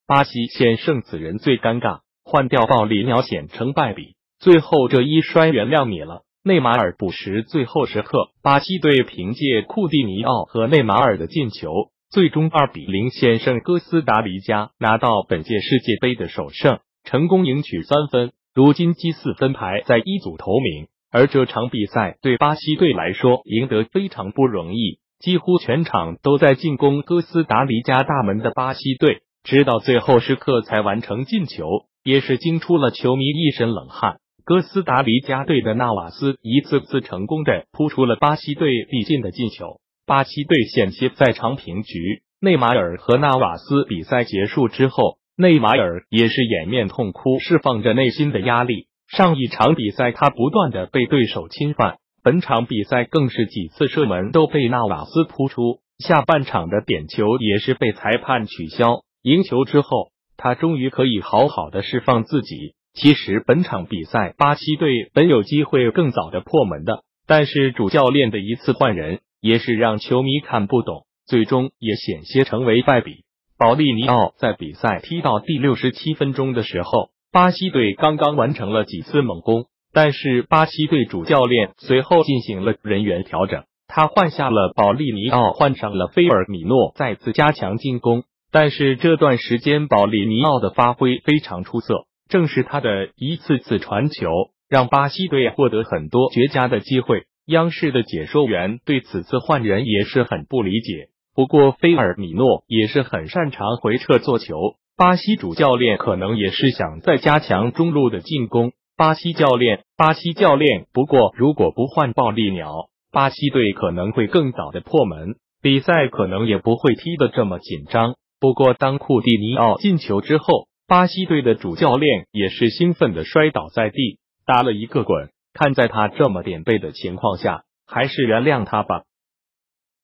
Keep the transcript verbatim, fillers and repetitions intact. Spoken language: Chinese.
巴西险胜此人最尴尬，换掉暴力鸟险成败笔。最后这一摔原谅你了。内马尔补时最后时刻，巴西队凭借库蒂尼奥和内马尔的进球，最终二比零险胜哥斯达黎加，拿到本届世界杯的首胜，成功赢取三分。如今积四分排在一组头名，而这场比赛对巴西队来说赢得非常不容易，几乎全场都在进攻哥斯达黎加大门的巴西队，直到最后时刻才完成进球，也是惊出了球迷一身冷汗。哥斯达黎加队的纳瓦斯一次次成功的扑出了巴西队必进的进球，巴西队险些在场平局。内马尔和纳瓦斯比赛结束之后，内马尔也是掩面痛哭，释放着内心的压力。上一场比赛他不断的被对手侵犯，本场比赛更是几次射门都被纳瓦斯扑出，下半场的点球也是被裁判取消。赢球之后，他终于可以好好的释放自己。其实本场比赛巴西队本有机会更早的破门的，但是主教练的一次换人也是让球迷看不懂，最终也险些成为败笔。保利尼奥在比赛踢到第六十七分钟的时候，巴西队刚刚完成了几次猛攻，但是巴西队主教练随后进行了人员调整，他换下了保利尼奥，换上了菲尔米诺，再次加强进攻。但是这段时间保利尼奥的发挥非常出色，正是他的一次次传球，让巴西队获得很多绝佳的机会。央视的解说员对此次换人也是很不理解，不过菲尔米诺也是很擅长回撤做球，巴西主教练可能也是想再加强中路的进攻。巴西教练，巴西教练，不过如果不换暴力鸟，巴西队可能会更早的破门，比赛可能也不会踢得这么紧张。不过当库蒂尼奥进球之后，巴西队的主教练也是兴奋的摔倒在地，打了一个滚。看在他这么点背的情况下，还是原谅他吧。